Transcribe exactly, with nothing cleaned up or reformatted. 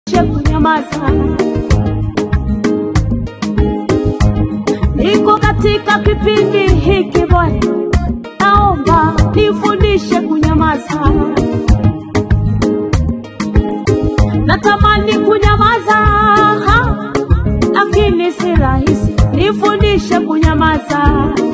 kunyamaza. Niko katika kipindi hiki Bwana, naomba nifundishe kunyamaza. Natamani kunyamaza, lakini si rahisi. Nifundishe kunyamaza.